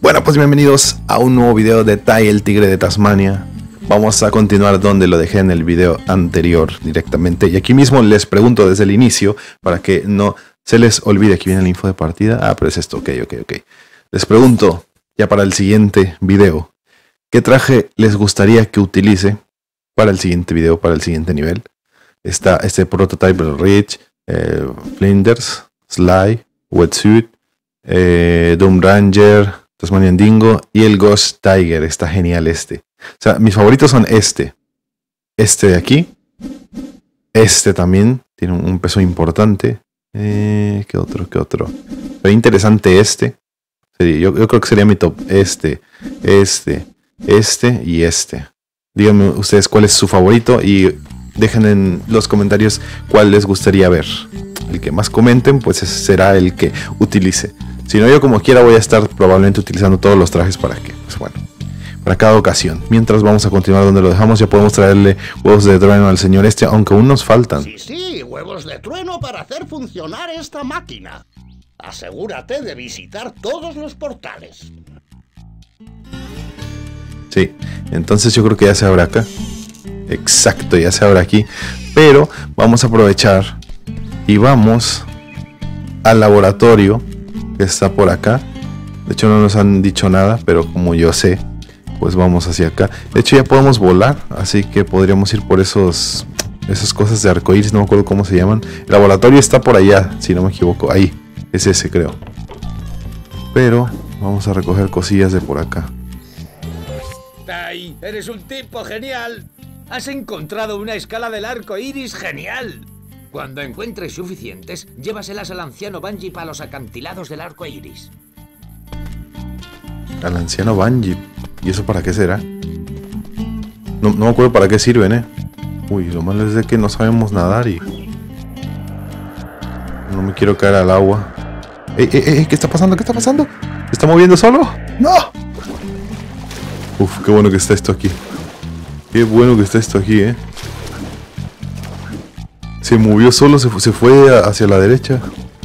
Bueno, pues bienvenidos a un nuevo video de Tai, el tigre de Tasmania. Vamos a continuar donde lo dejé en el video anterior directamente. Y aquí mismo les pregunto desde el inicio, para que no se les olvide. Aquí viene la info de partida. Ah, pero es esto, ok. Les pregunto, ya para el siguiente video, ¿qué traje les gustaría que utilice para el siguiente video, para el siguiente nivel? Está este Prototype Rich, Flinders, Sly, Wetsuit, Doom Ranger, Tasmanian Dingo y el Ghost Tiger. Está genial este. O sea, mis favoritos son este de aquí, este también tiene un peso importante. ¿Qué otro? Pero interesante este. Yo creo que sería mi top. Este y este. Díganme ustedes cuál es su favorito y dejen en los comentarios cuál les gustaría ver. El que más comenten, pues ese será el que utilice. Si no, yo como quiera voy a estar probablemente utilizando todos los trajes para que, pues bueno, para cada ocasión. Mientras vamos a continuar donde lo dejamos, ya podemos traerle huevos de trueno al señor este, aunque aún nos faltan. Sí, huevos de trueno para hacer funcionar esta máquina. Asegúrate de visitar todos los portales. Sí, entonces yo creo que ya se abre acá. Exacto, ya se abre aquí. Pero vamos a aprovechar y vamos al laboratorio que está por acá. De hecho no nos han dicho nada, pero como yo sé, pues vamos hacia acá. De hecho ya podemos volar, así que podríamos ir por esas cosas de arcoíris, no me acuerdo cómo se llaman. El laboratorio está por allá, si no me equivoco. Ahí, es ese creo. Pero vamos a recoger cosillas de por acá. Tai, eres un tipo genial. Has encontrado una escala del arco iris genial. Cuando encuentres suficientes, llévaselas al anciano Bungie para los acantilados del arco iris. Al anciano Bungie. ¿Y eso para qué será? No me acuerdo para qué sirven, Uy, lo malo es de que no sabemos nadar y... no me quiero caer al agua. ¿Qué está pasando? ¿Qué está pasando? ¿Se está moviendo solo? ¡No! Uf, qué bueno que está esto aquí. Qué bueno que está esto aquí, Se movió solo, se fue hacia la derecha.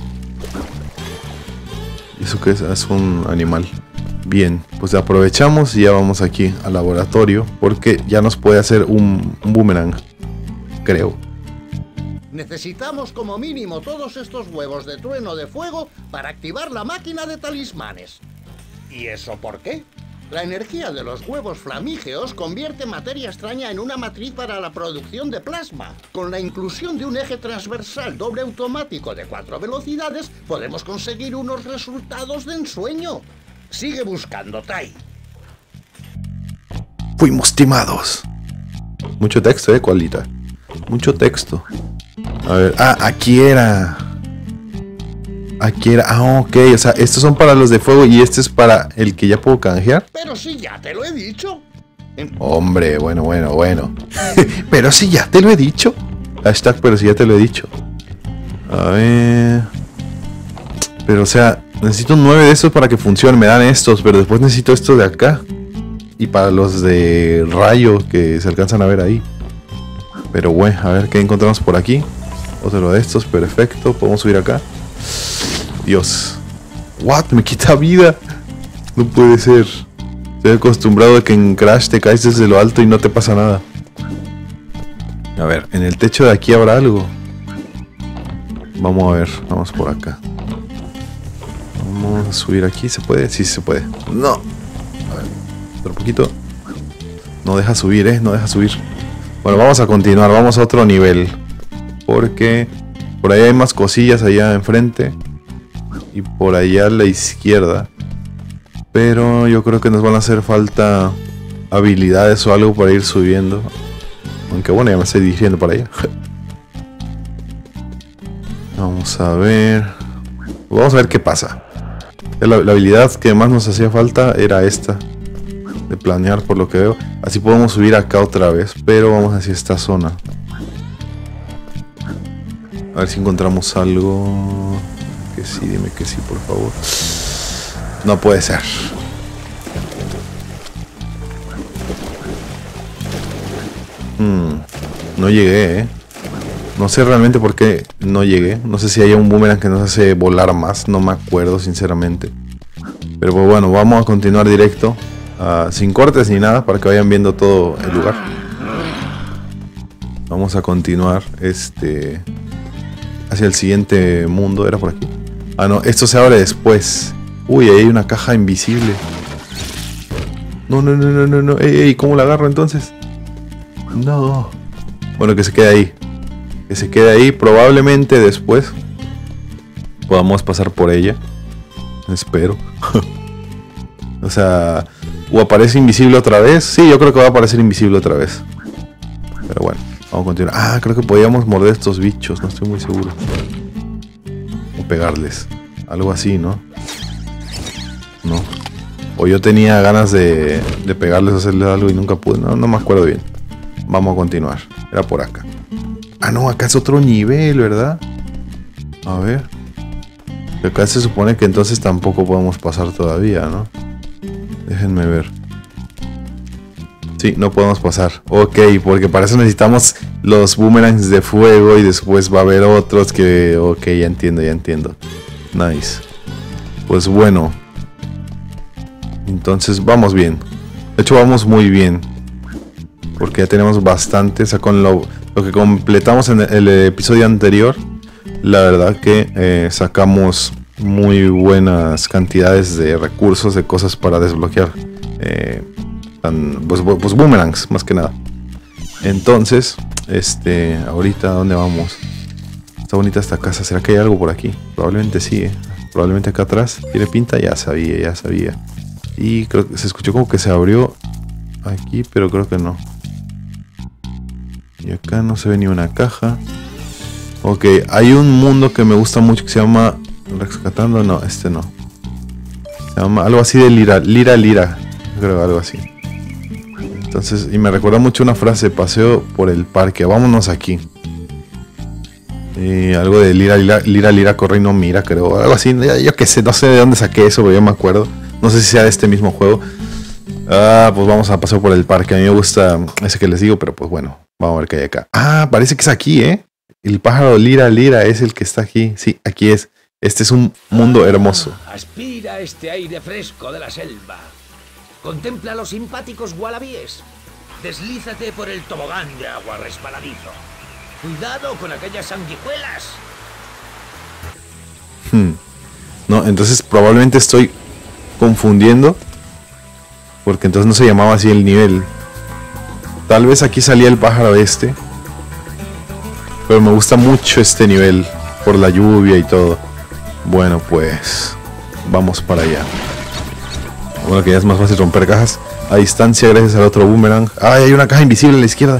¿Y eso qué es? Es un animal. Bien, pues aprovechamos y ya vamos aquí al laboratorio, porque ya nos puede hacer un boomerang, creo. Necesitamos como mínimo todos estos huevos de trueno de fuego para activar la máquina de talismanes. ¿Y eso por qué? La energía de los huevos flamígeos convierte materia extraña en una matriz para la producción de plasma. Con la inclusión de un eje transversal doble automático de 4 velocidades, podemos conseguir unos resultados de ensueño. Sigue buscando, Tai. Fuimos timados. Mucho texto, Cualita. Mucho texto. A ver, aquí era. Ok, o sea, estos son para los de fuego y este es para el que ya puedo canjear. Pero si ya te lo he dicho. Hombre, bueno. Pero si ya te lo he dicho. Hashtag, pero si ya te lo he dicho. A ver. Pero o sea, necesito 9 de estos para que funcione. Me dan estos, pero después necesito estos de acá. Y para los de rayo que se alcanzan a ver ahí. Pero bueno, a ver qué encontramos por aquí. Otro de estos, perfecto. Podemos subir acá. Dios. What? Me quita vida. No puede ser. Estoy acostumbrado a que en Crash te caes desde lo alto y no te pasa nada. A ver, en el techo de aquí habrá algo. Vamos a ver, vamos por acá. Vamos a subir aquí, ¿se puede? Sí, se puede. No. A ver, otro poquito. No deja subir, no deja subir. Bueno, vamos a continuar, vamos a otro nivel. Porque por ahí hay más cosillas allá enfrente. Y por allá a la izquierda. Pero yo creo que nos van a hacer falta habilidades o algo para ir subiendo. Aunque bueno, ya me estoy dirigiendo para allá. Vamos a ver. Vamos a ver qué pasa. La habilidad que más nos hacía falta era esta. De planear, por lo que veo. Así podemos subir acá otra vez. Pero vamos hacia esta zona. A ver si encontramos algo. Que sí, dime que sí, por favor. No puede ser. No llegué, No sé realmente por qué no llegué. No sé si hay un boomerang que nos hace volar más. No me acuerdo, sinceramente. Pero pues bueno, vamos a continuar directo. Sin cortes ni nada, para que vayan viendo todo el lugar. Vamos a continuar hacia el siguiente mundo. ¿Era por aquí? Ah, no, esto se abre después. Uy, ahí hay una caja invisible. No, no, no, no, no, no. Ey, ¿cómo la agarro entonces? No. Bueno, que se quede ahí. Que se quede ahí. Probablemente después podamos pasar por ella. Espero. O sea, o aparece invisible otra vez. Sí, yo creo que va a aparecer invisible otra vez. Pero bueno, vamos a continuar. Ah, creo que podíamos morder estos bichos. No estoy muy seguro. O pegarles. Algo así, ¿no? No. O yo tenía ganas de pegarles o hacerles algo y nunca pude. No me acuerdo bien. Vamos a continuar. Era por acá. Ah, no, acá es otro nivel, ¿verdad? A ver. Pero acá se supone que entonces tampoco podemos pasar todavía, ¿no? Déjenme ver. Sí, no podemos pasar. Ok, porque para eso necesitamos los boomerangs de fuego y después va a haber otros que... Ok, ya entiendo, ya entiendo. Nice. Pues bueno. Entonces vamos bien. De hecho vamos muy bien. Porque ya tenemos bastante. O sea, con lo que completamos en el episodio anterior. La verdad que sacamos muy buenas cantidades de recursos, de cosas para desbloquear. Pues boomerangs, más que nada. Entonces, ahorita, ¿dónde vamos? Está bonita esta casa. ¿Será que hay algo por aquí? Probablemente sí, Probablemente acá atrás. ¿Tiene pinta? Ya sabía, ya sabía. Y creo que se escuchó como que se abrió aquí, pero creo que no. Y acá no se ve ni una caja. Ok, hay un mundo que me gusta mucho que se llama Rescatando. No, este no. Se llama algo así de Lira. Creo algo así. Entonces, y me recuerda mucho una frase: paseo por el parque, vámonos aquí. Algo de Lira, corre y no mira, creo. Algo así, yo qué sé, no sé de dónde saqué eso, pero yo me acuerdo. No sé si sea de este mismo juego. Pues vamos a pasar por el parque. A mí me gusta ese que les digo, pero pues bueno, vamos a ver qué hay acá. Ah, parece que es aquí, El pájaro Lira es el que está aquí. Sí, aquí es. Este es un mundo hermoso. Aspira este aire fresco de la selva. Contempla los simpáticos wallabies. Deslízate por el tobogán de agua resbaladizo. Cuidado con aquellas sanguijuelas. No, entonces probablemente estoy confundiendo. Porque entonces no se llamaba así el nivel. Tal vez aquí salía el pájaro este. Pero me gusta mucho este nivel. Por la lluvia y todo. Bueno, pues vamos para allá. Bueno, que ya es más fácil romper cajas a distancia gracias al otro boomerang. ¡Ay, hay una caja invisible a la izquierda!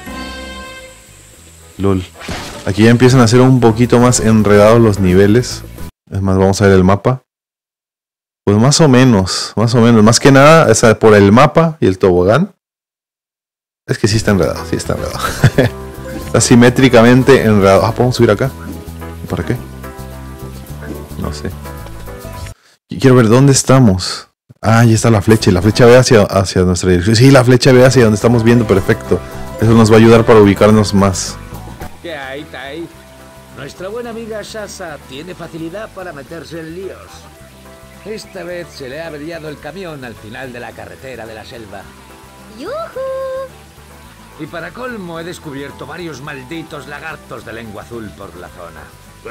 LOL. Aquí ya empiezan a ser un poquito más enredados los niveles. Es más, vamos a ver el mapa. Pues más o menos. Más que nada, por el mapa y el tobogán. Es que sí está enredado, Está simétricamente enredado. Ah, ¿podemos subir acá? ¿Para qué? No sé. Quiero ver dónde estamos. Ah, ahí está la flecha. Y la flecha ve hacia nuestra dirección. Sí, la flecha ve hacia donde estamos viendo. Perfecto. Eso nos va a ayudar para ubicarnos más. ¿Qué hay, Tai? Nuestra buena amiga Shasa tiene facilidad para meterse en líos. Esta vez se le ha averiado el camión al final de la carretera de la selva. ¡Yujú! Y para colmo he descubierto varios malditos lagartos de lengua azul por la zona.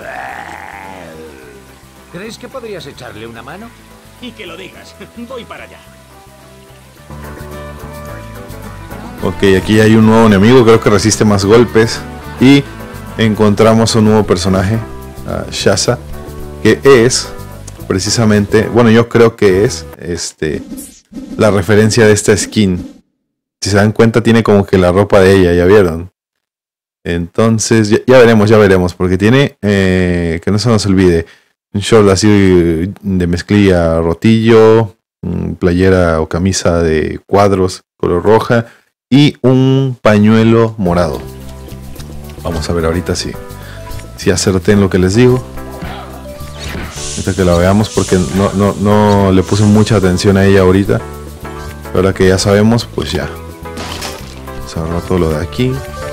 ¿Crees que podrías echarle una mano? Y que lo digas, voy para allá. Ok, aquí hay un nuevo enemigo, creo que resiste más golpes. Y encontramos un nuevo personaje, Shasa, que es precisamente, bueno, yo creo que es la referencia de esta skin. Si se dan cuenta, tiene como que la ropa de ella, ¿ya vieron? Entonces, ya veremos, porque tiene, que no se nos olvide, un short así de mezclilla rotillo, playera o camisa de cuadros color roja y un pañuelo morado. Vamos a ver ahorita si acerté en lo que les digo. Ahorita que la veamos, porque no le puse mucha atención a ella ahorita. Ahora que ya sabemos, pues ya. Se agarró todo lo de aquí.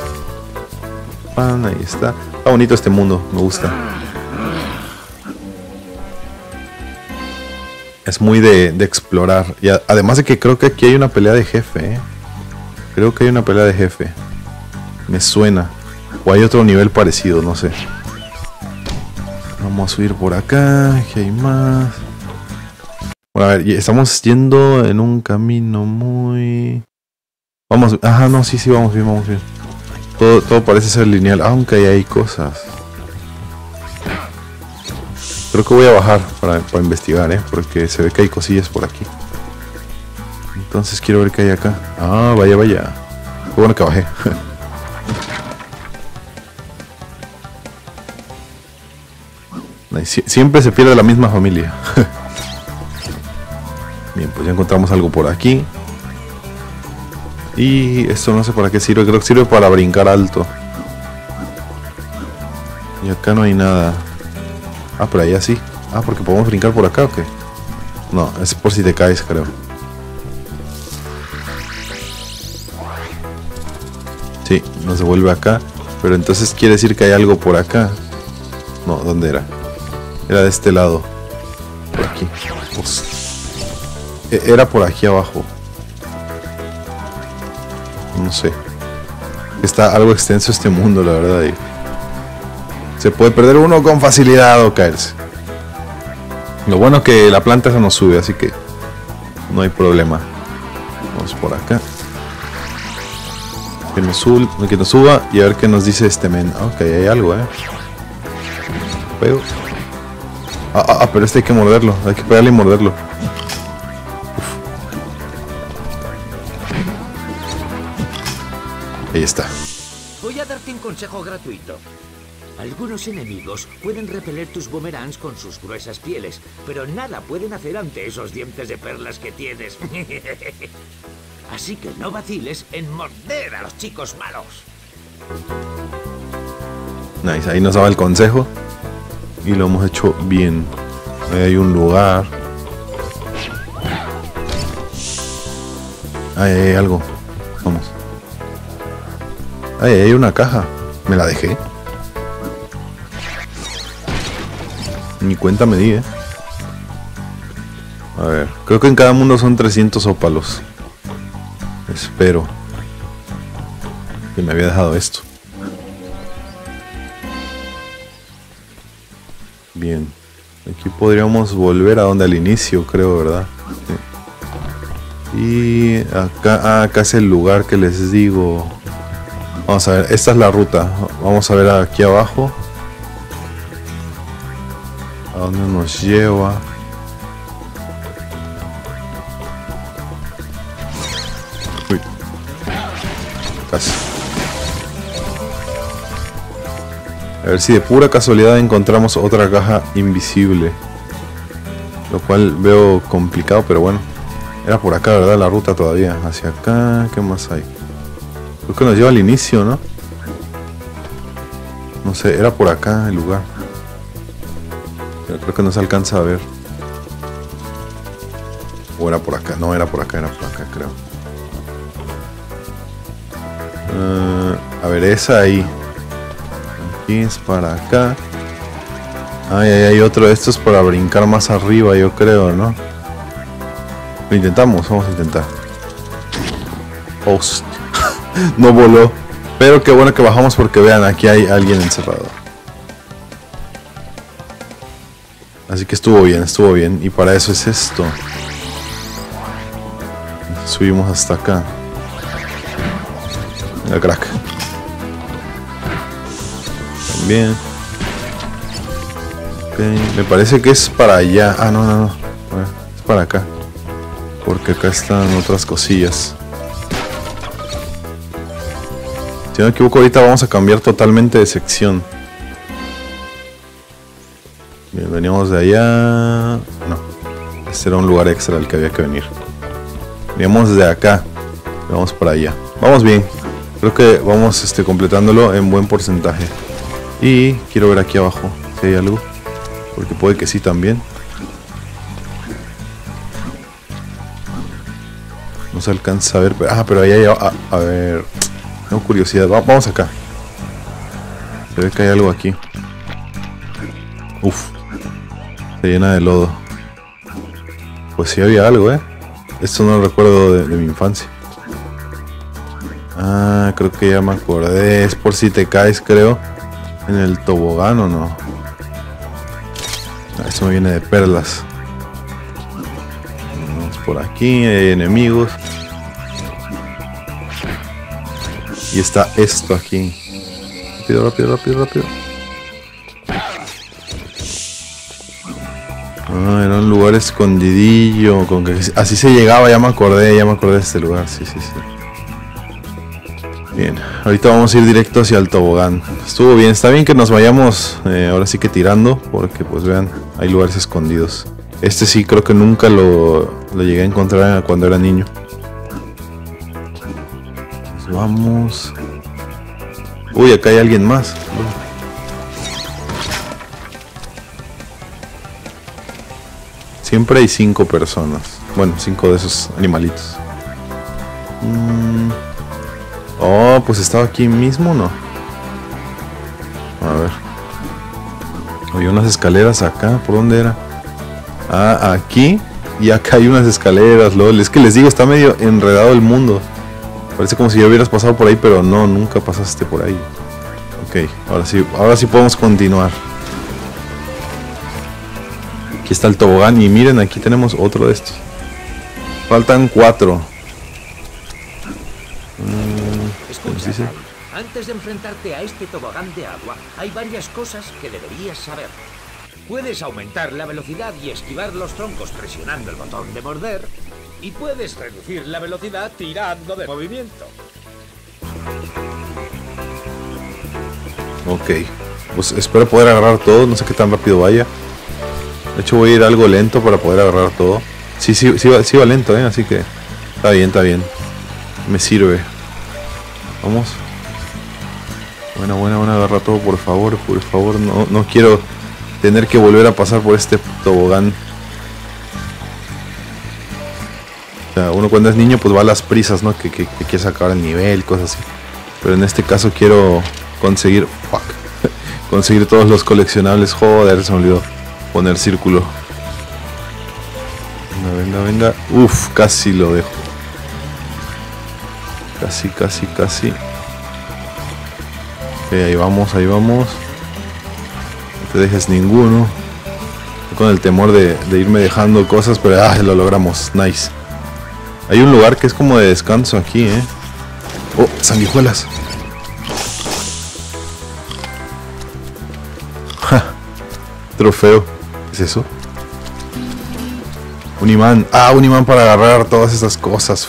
Ahí está. Está bonito este mundo, me gusta. Es muy de explorar. Y además de que creo que aquí hay una pelea de jefe, ¿eh? Creo que hay una pelea de jefe. Me suena. O hay otro nivel parecido, no sé. Vamos a subir por acá. Aquí hay más. Bueno, a ver, estamos yendo en un camino muy... Vamos... Ajá, no, sí, vamos bien, vamos bien. Todo parece ser lineal, aunque ahí hay cosas. Creo que voy a bajar para investigar, porque se ve que hay cosillas por aquí. Entonces quiero ver qué hay acá. Ah, vaya. Qué bueno que bajé. Siempre se pierde la misma familia. Bien, pues ya encontramos algo por aquí. Y esto no sé para qué sirve. Creo que sirve para brincar alto. Y acá no hay nada. Ah, pero allá sí. Ah, porque podemos brincar por acá, ¿o qué? No, es por si te caes, creo. Sí, nos devuelve acá. Pero entonces quiere decir que hay algo por acá. No, ¿dónde era? Era de este lado. Por aquí. Pues, era por aquí abajo. No sé. Está algo extenso este mundo, la verdad. Y se puede perder uno con facilidad o caerse. Lo bueno es que la planta esa nos sube, así que no hay problema. Vamos por acá. Que nos suba y a ver qué nos dice este men. Ok, hay algo, Pego. Pero este hay que morderlo. Hay que pegarle y morderlo. Ahí está. Voy a darte un consejo gratuito. Algunos enemigos pueden repeler tus boomerangs con sus gruesas pieles, pero nada pueden hacer ante esos dientes de perlas que tienes. Así que no vaciles en morder a los chicos malos. Nice, ahí nos daba el consejo. Y lo hemos hecho bien. Ahí hay un lugar. Ahí hay algo. Vamos. Ahí hay una caja. Me la dejé. Ni cuenta me di, A ver, creo que en cada mundo son 300 ópalos. Espero que me había dejado esto. Bien. Aquí podríamos volver a donde al inicio, creo, ¿verdad? Sí. Y acá, acá es el lugar que les digo. Vamos a ver, esta es la ruta. Vamos a ver aquí abajo. ¿A dónde nos lleva? Uy. Casi. A ver si de pura casualidad encontramos otra caja invisible. Lo cual veo complicado, pero bueno. Era por acá, ¿verdad? La ruta todavía. Hacia acá. ¿Qué más hay? Creo que nos lleva al inicio, ¿no? No sé, era por acá el lugar. Pero creo que no se alcanza a ver. O era por acá. No, era por acá, creo. A ver, esa ahí. Aquí es para acá. Ay, hay otro de estos para brincar más arriba, yo creo, ¿no? Lo intentamos, vamos a intentar. Host. No voló. Pero qué bueno que bajamos porque vean, aquí hay alguien encerrado. Así que estuvo bien. Y para eso es esto. Subimos hasta acá. Venga, crack. También. Okay. Me parece que es para allá. Ah, no. Bueno, es para acá. Porque acá están otras cosillas. Si no me equivoco, ahorita vamos a cambiar totalmente de sección. Bien, veníamos de allá. No, este era un lugar extra al que había que venir. Veníamos desde acá. Vamos para allá. Vamos bien. Creo que vamos completándolo en buen porcentaje. Y quiero ver aquí abajo si hay algo. Porque puede que sí también. No se alcanza a ver. Pero ahí hay... A ver... Tengo curiosidad. Vamos acá. Se ve que hay algo aquí. Uf. Se llena de lodo. Pues sí había algo, Esto no lo recuerdo de mi infancia. Ah, creo que ya me acordé. Es por si te caes, creo, en el tobogán o no. Ah, esto me viene de perlas. Vamos por aquí, hay enemigos. Y está esto aquí. Rápido, rápido, rápido, rápido. Ah, era un lugar escondidillo. Con que así se llegaba, ya me acordé de este lugar. Sí, sí, sí. Bien, ahorita vamos a ir directo hacia el tobogán. Estuvo bien, está bien que nos vayamos ahora sí que tirando, porque pues vean, hay lugares escondidos. Este sí creo que nunca lo llegué a encontrar cuando era niño. Pues vamos. Uy, acá hay alguien más. Siempre hay 5 personas. Bueno, 5 de esos animalitos. Oh, pues estaba aquí mismo, ¿no? A ver. Había unas escaleras acá. ¿Por dónde era? Ah, aquí. Y acá hay unas escaleras, lol. Es que les digo, está medio enredado el mundo. Parece como si ya hubieras pasado por ahí, pero no, nunca pasaste por ahí. Ok, ahora sí podemos continuar. Aquí está el tobogán y miren, aquí tenemos otro de estos. Faltan 4. Escucha, Kai, antes de enfrentarte a este tobogán de agua, hay varias cosas que deberías saber. Puedes aumentar la velocidad y esquivar los troncos presionando el botón de morder, y puedes reducir la velocidad tirando de movimiento. Ok, pues espero poder agarrar todo, no sé qué tan rápido vaya. De hecho voy a ir algo lento para poder agarrar todo. Sí va lento, así que está bien. Me sirve. Vamos. Buena, agarra todo, por favor, no quiero tener que volver a pasar por este tobogán. O sea, uno cuando es niño pues va a las prisas, ¿no? Que quiere sacar el nivel, cosas así. Pero en este caso quiero conseguir... conseguir todos los coleccionables. Joder, se me olvidó poner círculo. Venga. Uf, casi lo dejo. Casi. Ok, ahí vamos. No te dejes ninguno. Estoy con el temor de irme dejando cosas, pero lo logramos. Nice. Hay un lugar que es como de descanso aquí, Oh, sanguijuelas. Trofeo. ¿Qué es eso? Un imán. Ah, un imán para agarrar todas estas cosas.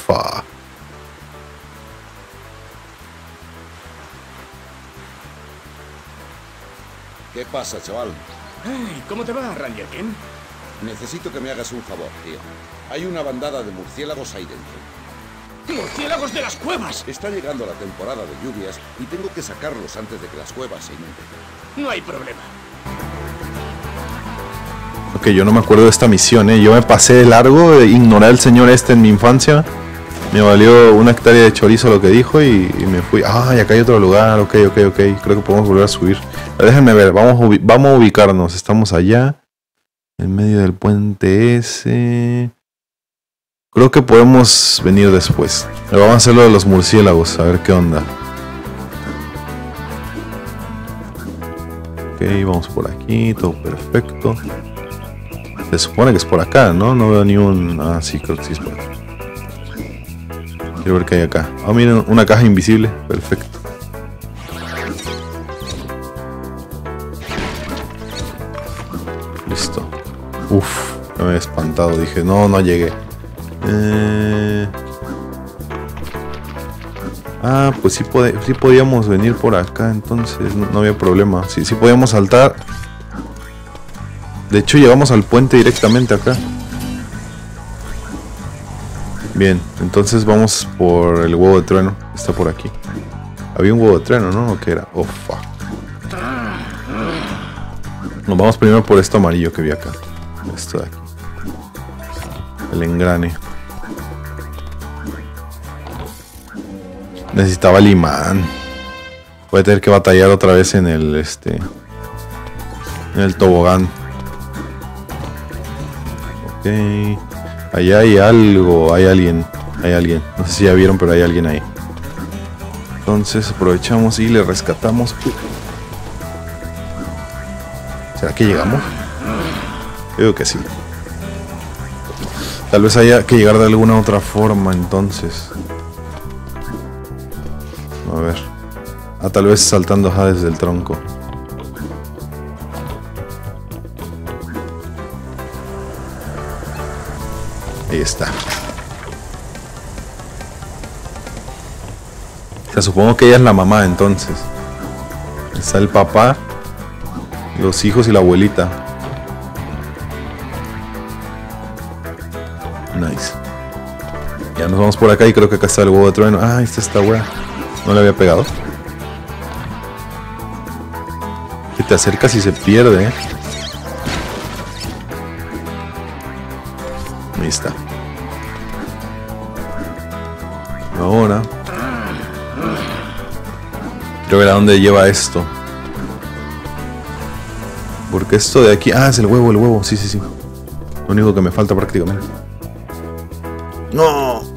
¿Qué pasa, chaval? Ay, ¿cómo te va, Ranger Ken? Necesito que me hagas un favor, tío. Hay una bandada de murciélagos ahí dentro. ¡Murciélagos de las cuevas! Está llegando la temporada de lluvias y tengo que sacarlos antes de que las cuevas se inunden. No hay problema. Ok, yo no me acuerdo de esta misión, Yo me pasé de largo, ignoré al señor este en mi infancia. Me valió una hectárea de chorizo lo que dijo y me fui. Ah, y acá hay otro lugar. Ok. Creo que podemos volver a subir. Pero déjenme ver, vamos a ubicarnos. Estamos allá, en medio del puente ese. Creo que podemos venir después. Pero vamos a hacer lo de los murciélagos, a ver qué onda. Ok, vamos por aquí, todo perfecto. Se supone que es por acá, ¿no? No veo ni un... Ah, sí, creo que sí es por acá. Quiero ver qué hay acá. Ah, miren, una caja invisible. Perfecto. Listo. Uf, me he espantado. Dije, no llegué. Ah, pues sí podíamos venir por acá. Entonces no había problema. Sí podíamos saltar. De hecho llegamos al puente directamente acá. Bien, entonces vamos por el huevo de trueno. Está por aquí. Había un huevo de trueno, ¿no? ¿O qué era? Oh, fuck. Nos vamos primero por esto amarillo que vi acá. Esto de aquí. El engrane. Necesitaba el imán. Voy a tener que batallar otra vez en el en el tobogán. Ok. Allá hay algo, hay alguien. No sé si ya vieron, pero hay alguien ahí. Entonces aprovechamos y le rescatamos. ¿Será que llegamos? Creo que sí. Tal vez haya que llegar de alguna otra forma entonces. A ver. Tal vez saltando desde el tronco. Ahí está. O sea, supongo que ella es la mamá entonces. Está el papá, los hijos y la abuelita. Nice. Ya nos vamos por acá y creo que acá está el huevo de trueno. Ah, ahí está esta wea. No le había pegado. Que te acercas y se pierde, Ahí está. Ahora quiero ver a dónde lleva esto. Porque esto de aquí... Ah, es el huevo. Sí. Lo único que me falta prácticamente. ¡No!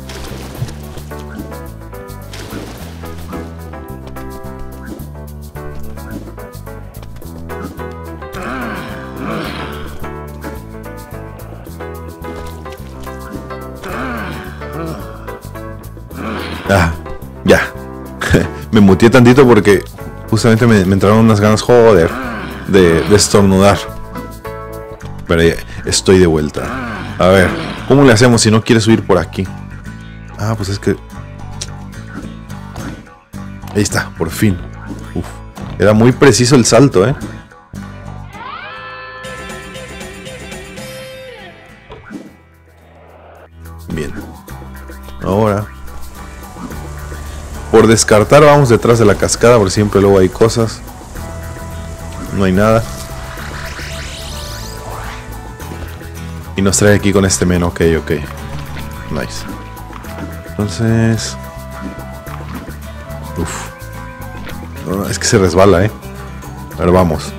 Ah, ya. Me muteé tantito porque justamente me entraron unas ganas, joder, de estornudar. Pero ya estoy de vuelta. A ver, ¿cómo le hacemos si no quiere subir por aquí? Ah, pues es que... Ahí está, por fin. Uf, era muy preciso el salto, Bien. Ahora... Por descartar vamos detrás de la cascada, porque siempre luego hay cosas. No hay nada. Y nos trae aquí con este men, ok. Nice. Entonces... Uf. No, es que se resbala, A ver, vamos.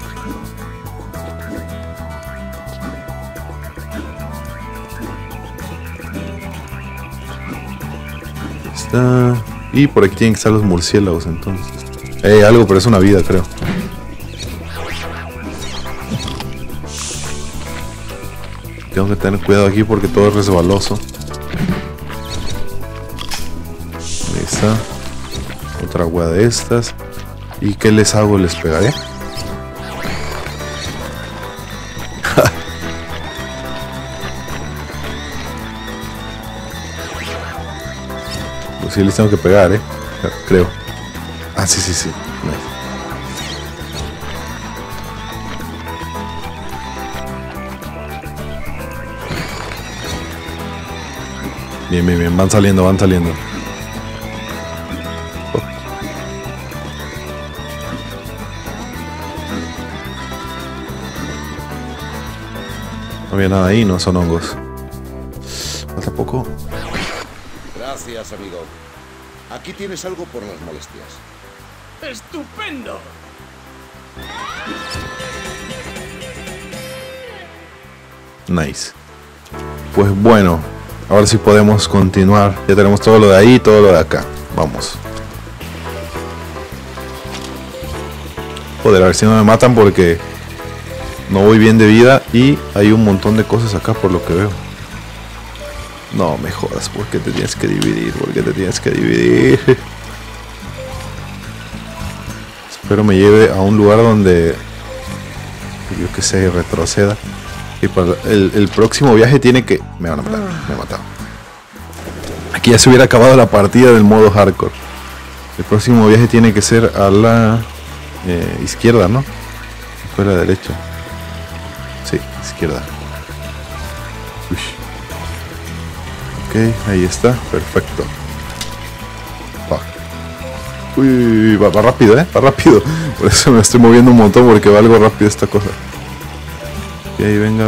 Está... Y por aquí tienen que estar los murciélagos entonces. Algo, pero es una vida, creo. Tengo que tener cuidado aquí porque todo es resbaloso. Ahí está. Otra agua de estas. ¿Y qué les hago? ¿Les pegaré? Pues sí les tengo que pegar, creo. Ah, sí. Nice. Bien, van saliendo. Oh. No había nada ahí, no son hongos. Falta poco. Gracias, amigo. Aquí tienes algo por las molestias. ¡Estupendo! Nice. Pues bueno, ahora sí podemos continuar. Ya tenemos todo lo de ahí y todo lo de acá. Vamos. Joder, a ver si no me matan porque no voy bien de vida y hay un montón de cosas acá por lo que veo. No me jodas, ¿por qué te tienes que dividir? Espero me lleve a un lugar donde, yo que sé, retroceda. Y para el próximo viaje tiene que... Me van a matar, me han matado. Aquí ya se hubiera acabado la partida del modo hardcore. El próximo viaje tiene que ser a la izquierda, ¿no? Fue la derecha. Sí, izquierda. Uy. Ok, ahí está, perfecto. Va. Uy, va rápido, va rápido. Por eso me estoy moviendo un montón porque va algo rápido esta cosa. Ok, venga.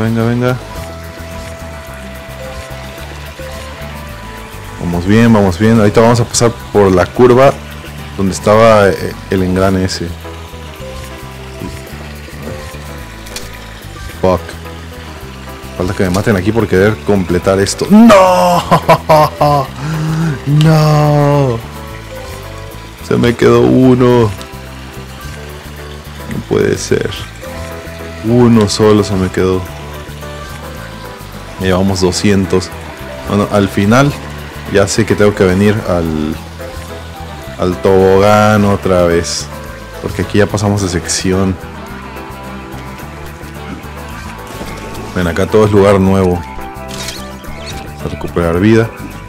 Vamos bien. Ahorita vamos a pasar por la curva donde estaba el engrane ese. Fuck. Falta que me maten aquí por querer completar esto. ¡No! ¡No! Se me quedó uno. No puede ser. Uno solo se me quedó. Llevamos 200. Bueno, al final ya sé que tengo que venir al tobogán otra vez. Porque aquí ya pasamos de sección. Ven, acá todo es lugar nuevo. Vamos a recuperar vida.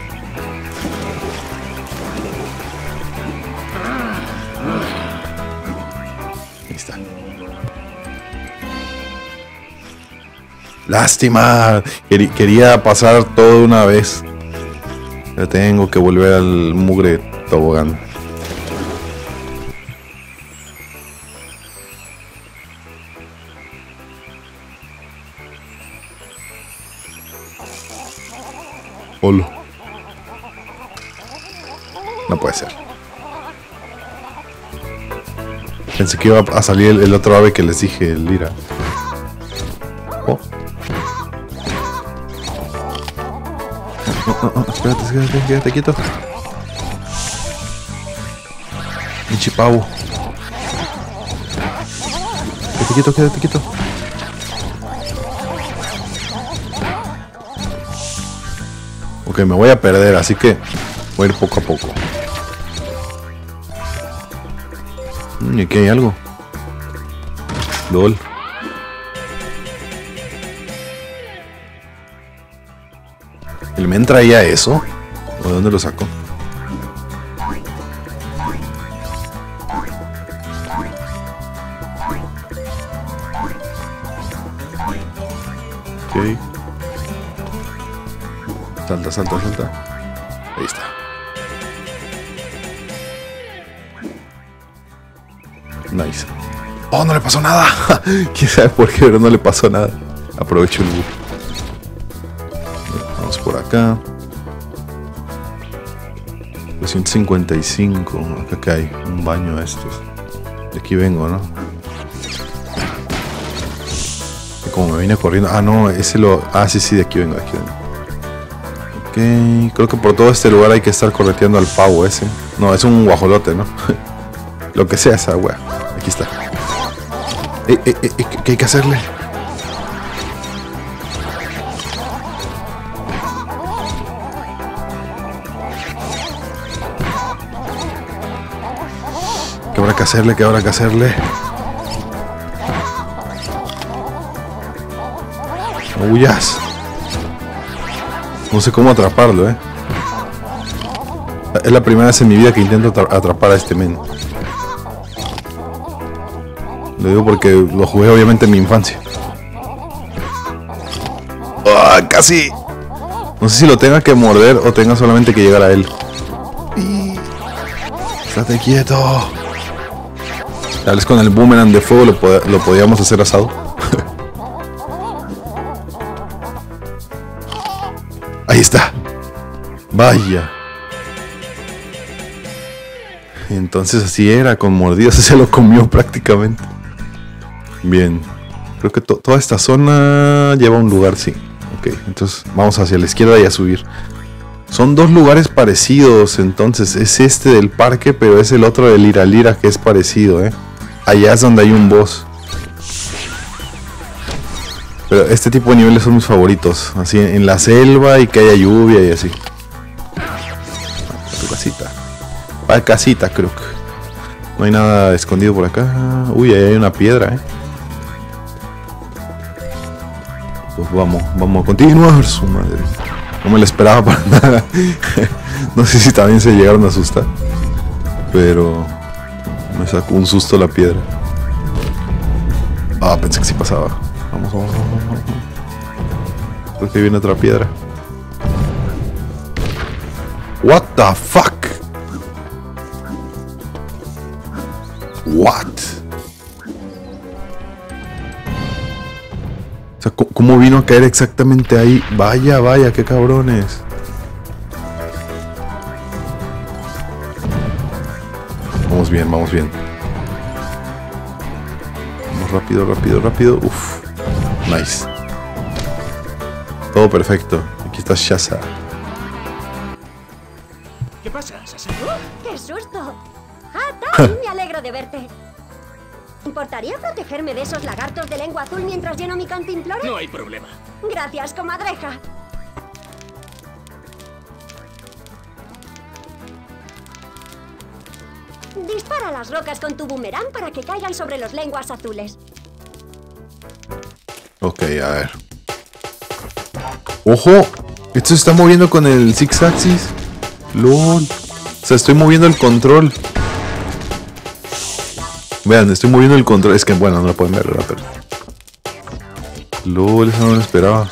Ahí está. Lástima. Quería pasar todo de una vez. Ya tengo que volver al mugre tobogán. Hola. No puede ser. Pensé que iba a salir el otro ave que les dije, el Lira. Oh. No, espérate, quédate quieto. Pinche pavo. Quédate quieto. Ok, me voy a perder, así que voy a ir poco a poco. Y aquí hay algo. LOL. ¿El men traía eso? ¿O de dónde lo sacó? Ok. Salta. Ahí está. Nice. Oh, no le pasó nada. Quién sabe por qué, pero no le pasó nada. Aprovecho el bug. Vamos por acá. 255. Acá que hay un baño de estos. De aquí vengo, ¿no? Y como me vine corriendo. Ah, no, ese lo. Ah, sí, de aquí vengo. Ok, creo que por todo este lugar hay que estar correteando al pavo ese. No, es un guajolote, ¿no? Lo que sea esa wea. Aquí está. ¿Qué hay que hacerle? ¿Qué habrá que hacerle? No huyas. No sé cómo atraparlo, Es la primera vez en mi vida que intento atrapar a este men. Lo digo porque lo jugué obviamente en mi infancia. ¡Ah, casi! No sé si lo tenga que morder o tenga solamente que llegar a él. ¡Estate quieto! Tal vez con el boomerang de fuego lo podíamos hacer asado. Ahí está. Vaya. Entonces así era, con mordidas se lo comió prácticamente. Bien. Creo que toda esta zona lleva un lugar, sí. Ok, entonces vamos hacia la izquierda y a subir. Son dos lugares parecidos, entonces. Es este del parque, pero es el otro del Lira que es parecido, Allá es donde hay un boss. Pero este tipo de niveles son mis favoritos. Así en la selva y que haya lluvia y así. Tu casita. Para casita, creo que. No hay nada escondido por acá. Uy, ahí hay una piedra, Pues vamos a continuar. Su madre. No me la esperaba para nada. No sé si también se llegaron a asustar. Pero me sacó un susto la piedra. Ah, pensé que sí pasaba. Vamos. Creo que viene otra piedra. What the fuck? What? O sea, ¿cómo vino a caer exactamente ahí? Vaya, qué cabrones. Vamos bien. Vamos rápido. Uf. Nice. todo perfecto. Aquí está Shasa. ¿Qué pasa, Sasa? ¡Qué susto! ¡Ah, Ty! Me alegro de verte. ¿Importaría protegerme de esos lagartos de lengua azul mientras lleno mi cantimplora? No hay problema. Gracias, comadreja. Dispara las rocas con tu boomerang para que caigan sobre los lenguas azules. Ok, a ver. ¡Ojo! Esto se está moviendo con el Six Axis. ¡Lol! O sea, estoy moviendo el control. Vean, estoy moviendo el control. Es que, bueno, no lo pueden ver, ¿verdad? Pero... LOL, eso no lo esperaba.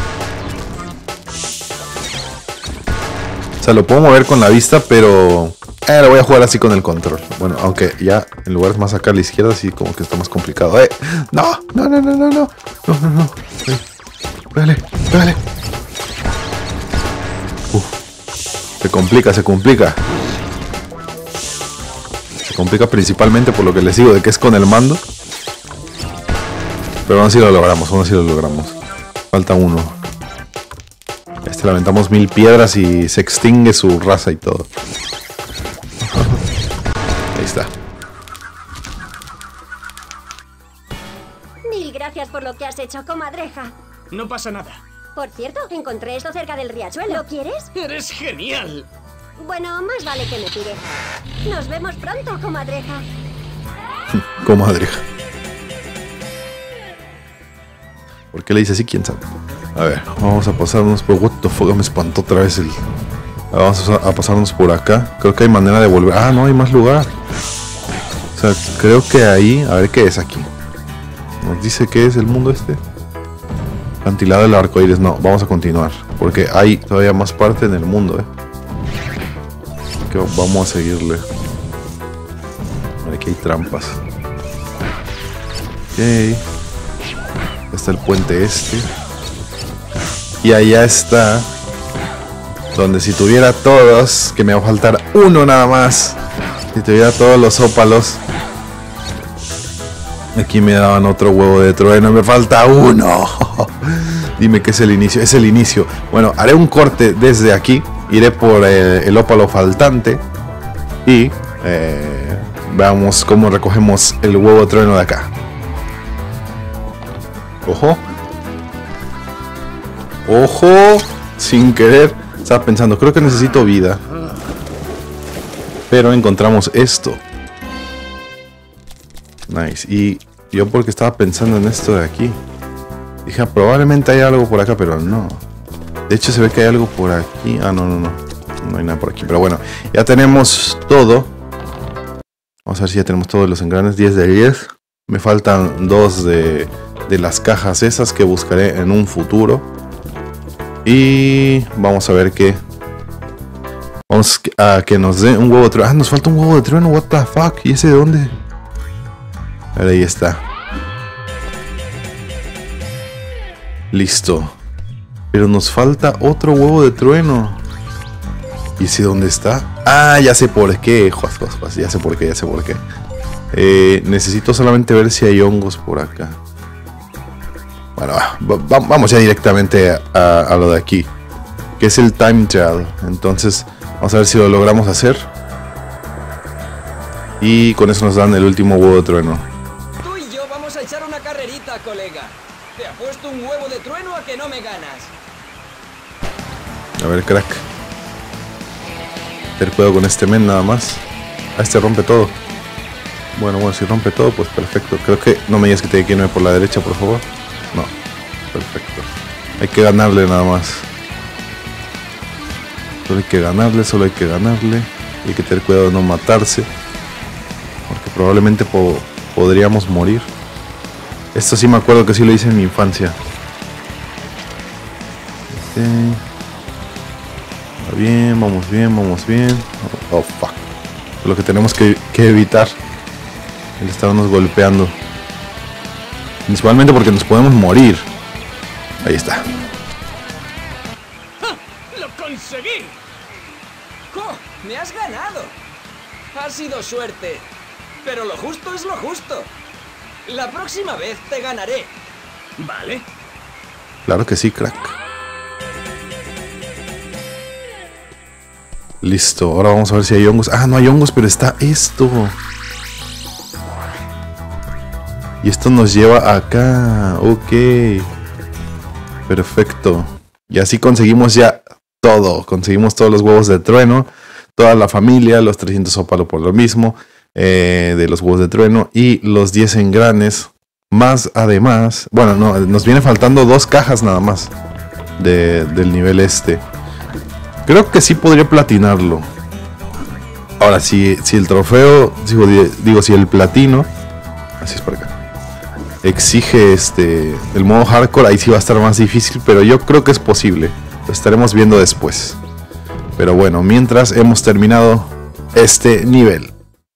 O sea, lo puedo mover con la vista, pero... lo voy a jugar así con el control. Bueno, aunque ya en lugares más acá a la izquierda, sí como que está más complicado. ¡No! ¡No, no, no, no, no! ¡No, no, no! ¡Pégale! ¡Pégale! Se complica, se complica. Se complica principalmente por lo que les digo de que es con el mando. Pero aún así lo logramos, aún así lo logramos. Falta uno. Le aventamos 1000 piedras y se extingue su raza y todo. Ahí está. Mil gracias por lo que has hecho, comadreja. No pasa nada. Por cierto, encontré esto cerca del riachuelo. ¿Lo quieres? ¡Eres genial! Bueno, más vale que me pide. Nos vemos pronto, comadreja. Comadreja. ¿Por qué le dice así? ¿Quién sabe? A ver, vamos a pasarnos por... What the fuck, me espantó otra vez el... Vamos a pasarnos por acá. Creo que hay manera de volver. Ah, no, hay más lugar. O sea, creo que ahí... A ver qué es aquí. Nos dice que es el mundo este. Acantilado del arcoíris. No, vamos a continuar. Porque hay todavía más parte en el mundo, que vamos a seguirle. Aquí hay trampas. Ok. Está el puente este. Y allá está. Donde si tuviera todos, que me va a faltar uno nada más. Si tuviera todos los ópalos. Aquí me daban otro huevo de trueno. Me falta uno. Dime que es el inicio. Es el inicio. Bueno, haré un corte desde aquí. Iré por el ópalo faltante. Y veamos cómo recogemos el huevo de trueno de acá. Ojo. Ojo. Sin querer. Estaba pensando, creo que necesito vida. Pero encontramos esto. Nice. Y yo porque estaba pensando en esto de aquí. Dije, probablemente hay algo por acá, pero no. De hecho se ve que hay algo por aquí. Ah, no, no, no. No hay nada por aquí. Pero bueno, ya tenemos todo. Vamos a ver si ya tenemos todos los engranes. 10 de 10. Me faltan 2 de las cajas esas que buscaré en un futuro. Y vamos a ver qué. Vamos a que nos dé un huevo de trueno. Ah, nos falta un huevo de trueno. What the fuck. ¿Y ese de dónde? A ver, ahí está. Listo. Pero nos falta otro huevo de trueno. ¿Y ese dónde está? Ah, ya sé por qué. Ya sé por qué, ya sé por qué. Necesito solamente ver si hay hongos por acá. Bueno, vamos ya directamente a lo de aquí. Que es el time trial. Entonces, vamos a ver si lo logramos hacer. Y con eso nos dan el último huevo de trueno. Tú y yo vamos a echar una carrerita, colega. Te apuesto un huevo de trueno a que no me ganas. A ver, crack. Tener cuidado con este men nada más. Ah, este rompe todo. Bueno, si rompe todo, pues perfecto. Creo que no me digas que tiene que irme por la derecha, por favor. No, perfecto. Hay que ganarle nada más. Solo hay que ganarle, solo hay que ganarle. Hay que tener cuidado de no matarse. Porque probablemente podríamos morir. Esto sí me acuerdo que sí lo hice en mi infancia. Va bien, vamos bien, vamos bien. Oh, fuck. Lo que tenemos que evitar. El estarnos golpeando. Principalmente porque nos podemos morir. Ahí está. ¡Ja! ¡Lo conseguí! ¡Oh! ¡Me has ganado! Ha sido suerte. Pero lo justo es lo justo. La próxima vez te ganaré. Vale. Claro que sí, crack. Listo, ahora vamos a ver si hay hongos. Ah, no hay hongos, pero está esto. Y esto nos lleva acá. Ok. Perfecto. Y así conseguimos ya todo. Conseguimos todos los huevos de trueno. Toda la familia. Los 300 ópalo por lo mismo. De los huevos de trueno. Y los 10 engranes. Más además. Bueno, no, nos viene faltando 2 cajas nada más. Del nivel este. Creo que sí podría platinarlo. Ahora, si el trofeo. Digo, si el platino. Así es por acá. Exige el modo hardcore, ahí sí va a estar más difícil, pero yo creo que es posible. Lo estaremos viendo después. Pero bueno, mientras hemos terminado este nivel.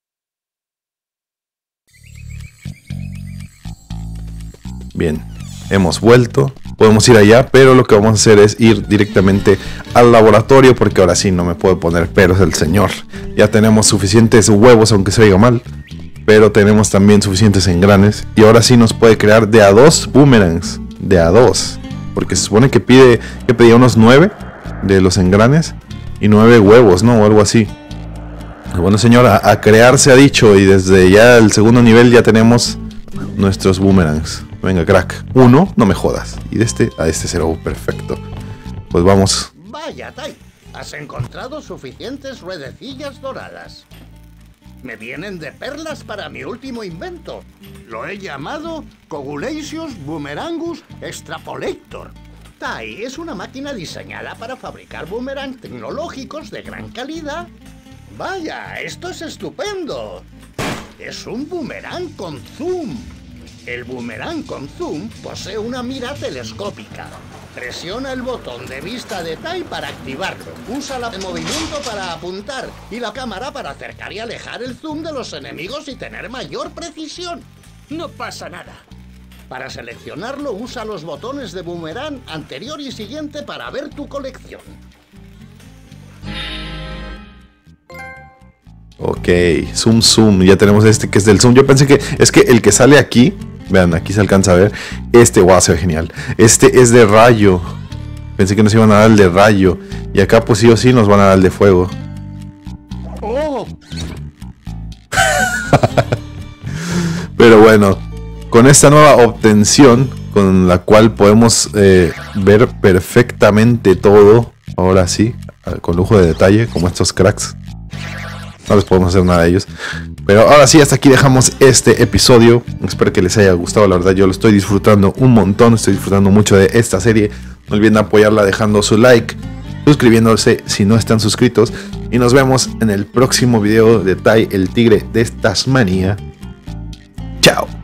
Bien, hemos vuelto. Podemos ir allá, pero lo que vamos a hacer es ir directamente al laboratorio, porque ahora sí no me puedo poner peros el señor. Ya tenemos suficientes huevos, aunque se oiga mal. Pero tenemos también suficientes engranes. Y ahora sí nos puede crear de a 2 boomerangs. De a 2. Porque se supone que pedía unos 9 de los engranes. Y 9 huevos, ¿no? O algo así. Bueno, señor, a crear se ha dicho. Y desde ya el segundo nivel ya tenemos nuestros boomerangs. Venga, crack. 1, no me jodas. Y de este a este 0. Perfecto. Pues vamos. Vaya, Tai. Has encontrado suficientes ruedecillas doradas. Me vienen de perlas para mi último invento. Lo he llamado Cogulaceous Boomerangus Extrapolator. Tai es una máquina diseñada para fabricar boomerangs tecnológicos de gran calidad. Vaya, esto es estupendo. Es un boomerang con zoom. El boomerang con zoom posee una mira telescópica. Presiona el botón de vista de Tai para activarlo. Usa el movimiento para apuntar y la cámara para acercar y alejar el zoom de los enemigos y tener mayor precisión. No pasa nada. Para seleccionarlo, usa los botones de boomerang anterior y siguiente para ver tu colección. Ok, zoom. Ya tenemos este que es del zoom. Yo pensé que es que el que sale aquí. Vean, aquí se alcanza a ver. Wow, se ve genial. Este es de rayo. Pensé que nos iban a dar el de rayo. Y acá pues sí o sí nos van a dar el de fuego. ¡Oh! Pero bueno, con esta nueva obtención, con la cual podemos ver perfectamente todo. Ahora sí, con lujo de detalle, como estos cracks. No les podemos hacer nada a ellos. Pero ahora sí, hasta aquí dejamos este episodio. Espero que les haya gustado, la verdad yo lo estoy disfrutando un montón. Estoy disfrutando mucho de esta serie. No olviden apoyarla dejando su like, suscribiéndose si no están suscritos. Y nos vemos en el próximo video de Tai, el tigre de Tasmania. Chao.